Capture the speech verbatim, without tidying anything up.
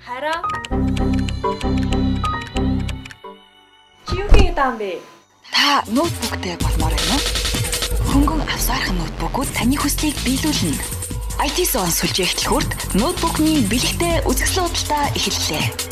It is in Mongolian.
Хараа. Чи юу хийгээд байгаа юм бэ? Та ноутбуктэй болмоор байна уу? Хөнгөн авсаархан ноутбукууд таны хүслийг биелүүлнэ. ай ти Zone сүлжээ эхлэхүрд ноутбукны бэлэгтэй үзэсгэлэн худалдаа эхэллээ.